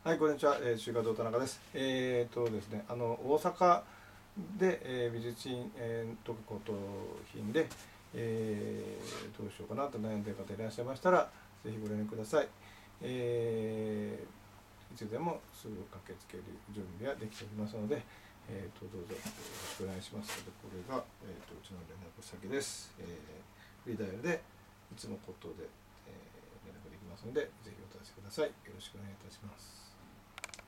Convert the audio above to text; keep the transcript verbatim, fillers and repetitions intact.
はい、こんにちは。えー、中華堂田中です。えー、とですね、あの大阪で、えー美術品、えー、特骨董品で、えーどうしようかなと悩んでいる方いらっしゃいましたら、ぜひご連絡ください。えーいつでもすぐ駆けつける準備はできておりますので、えー、とどうぞよろしくお願いしますので、これが、えー、とうちの連絡先です。えー、フリーダイヤルでいつも口頭で、えー連絡できますので、ぜひお問い合わせください。よろしくお願いいたします。